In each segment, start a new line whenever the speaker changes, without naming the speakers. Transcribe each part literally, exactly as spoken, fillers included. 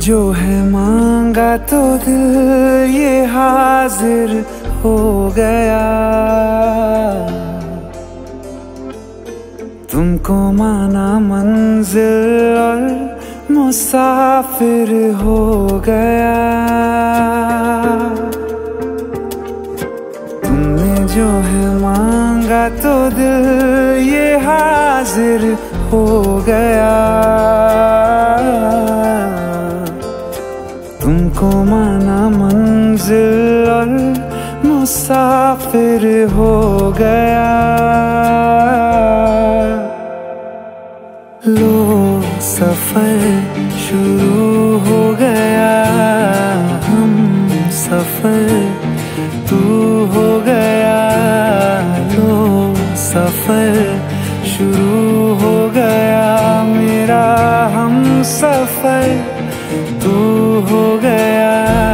जो है मांगा तो दिल ये हाजिर हो गया। तुमको माना मंजिल और मुसाफिर हो गया। तुमने जो है मांगा तो दिल ये हाजिर हो गया। तुमको माना मंजिल और मुसाफिर हो गया। लो सफर शुरू हो गया, हम सफर तू हो गया। लो सफर शुरू हो गया, मेरा हम सफर तू हो गया।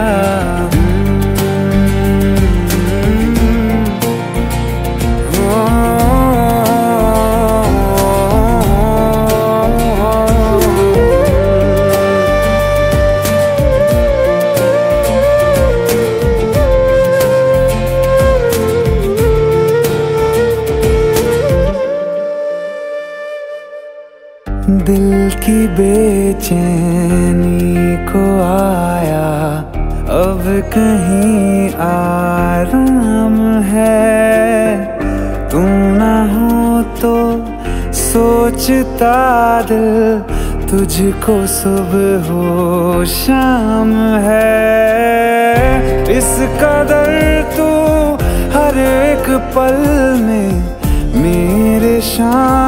दिल की बेचैनी को आया अब कहीं आराम है। तू ना हो तो सोचता दिल तुझको सुबह हो शाम है। इस कदर तू हर एक पल में मेरे शाम